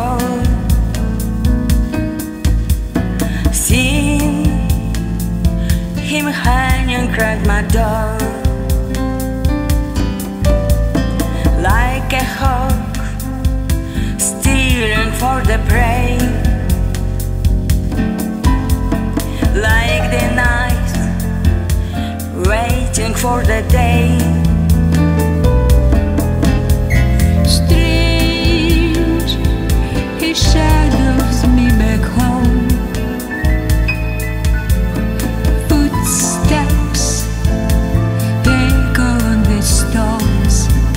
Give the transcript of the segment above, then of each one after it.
home. Seen him hanging at my door, like a hawk stealing for the prey, like the night waiting for the day. Strange, he shadows me back home. Footsteps echo on the stones.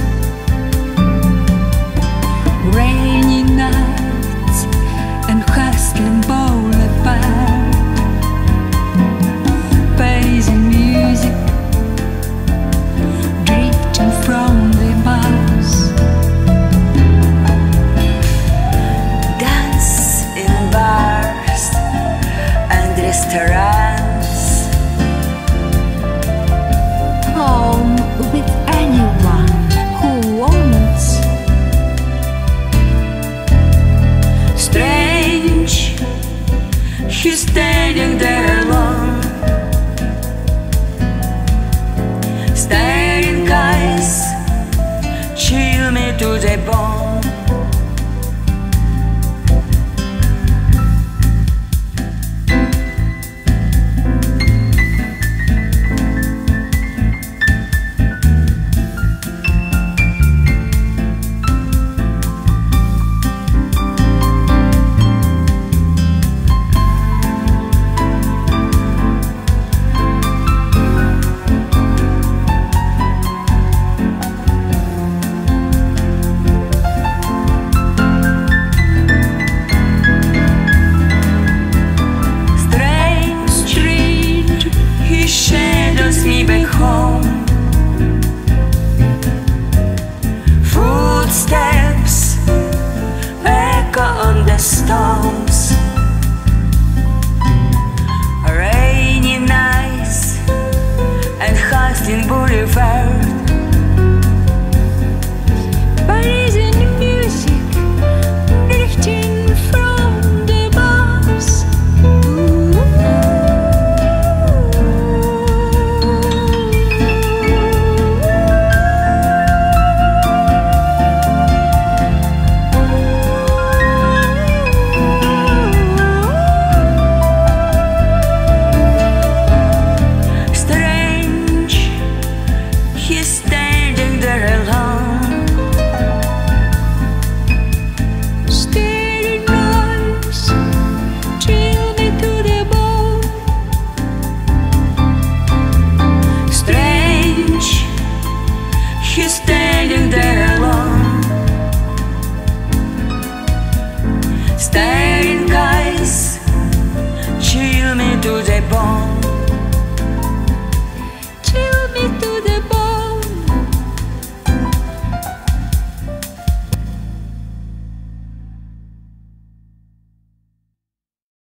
Rainy nights and hustling boulevard. Pacing music drifting from the bars. Dance in bars and restaurants. Home with anyone who wants. Strange, he's standing there alone, staring eyes chill me to the bone. Shadows me back home. Footsteps echo on the stones. Rainy nights and hustling boulevard.